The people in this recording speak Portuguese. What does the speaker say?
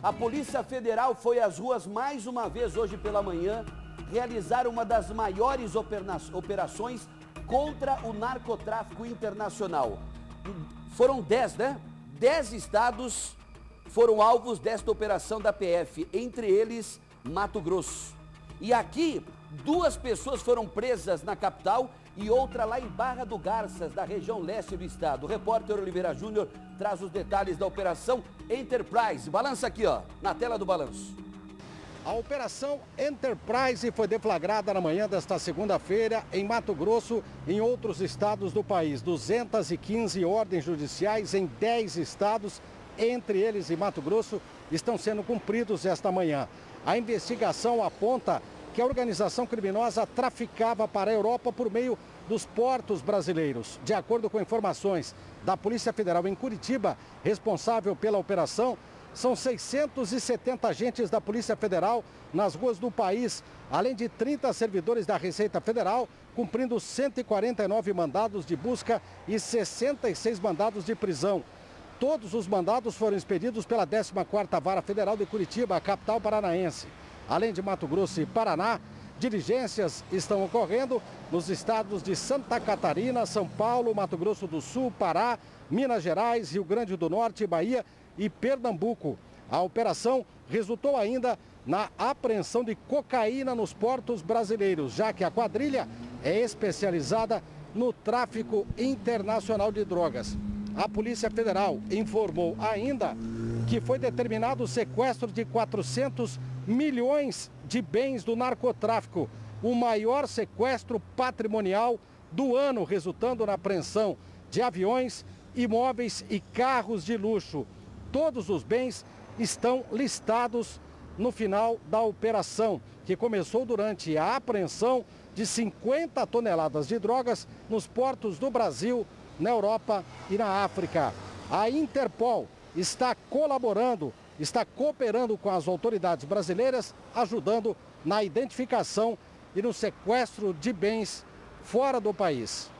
A Polícia Federal foi às ruas mais uma vez hoje pela manhã realizar uma das maiores operações contra o narcotráfico internacional. Foram 10, né? 10 estados foram alvos desta operação da PF, entre eles Mato Grosso. E aqui, 2 pessoas foram presas na capital e outra lá em Barra do Garças, da região leste do estado. O repórter Oliveira Júnior traz os detalhes da operação Enterprise. Balança aqui, ó, na tela do balanço. A operação Enterprise foi deflagrada na manhã desta segunda-feira em Mato Grosso e em outros estados do país. 215 ordens judiciais em 10 estados, entre eles em Mato Grosso, estão sendo cumpridos esta manhã. A investigação aponta que a organização criminosa traficava para a Europa por meio dos portos brasileiros. De acordo com informações da Polícia Federal em Curitiba, responsável pela operação, são 670 agentes da Polícia Federal nas ruas do país, além de 30 servidores da Receita Federal, cumprindo 149 mandados de busca e 66 mandados de prisão. Todos os mandados foram expedidos pela 14ª Vara Federal de Curitiba, a capital paranaense. Além de Mato Grosso e Paraná, diligências estão ocorrendo nos estados de Santa Catarina, São Paulo, Mato Grosso do Sul, Pará, Minas Gerais, Rio Grande do Norte, Bahia e Pernambuco. A operação resultou ainda na apreensão de cocaína nos portos brasileiros, já que a quadrilha é especializada no tráfico internacional de drogas. A Polícia Federal informou ainda que foi determinado o sequestro de 400 milhões de bens do narcotráfico, o maior sequestro patrimonial do ano, resultando na apreensão de aviões, imóveis e carros de luxo. Todos os bens estão listados no final da operação, que começou durante a apreensão de 50 toneladas de drogas nos portos do Brasil, na Europa e na África. A Interpol está colaborando, está cooperando com as autoridades brasileiras, ajudando na identificação e no sequestro de bens fora do país.